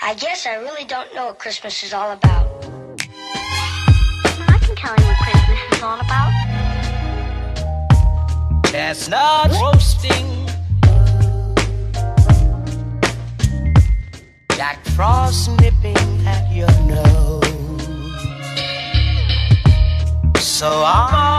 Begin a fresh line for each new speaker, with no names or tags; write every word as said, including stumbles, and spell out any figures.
I guess I really don't know what Christmas is all about.
I can tell you what Christmas is all about.
Chestnuts roasting, Jack Frost nipping at your nose. So I'm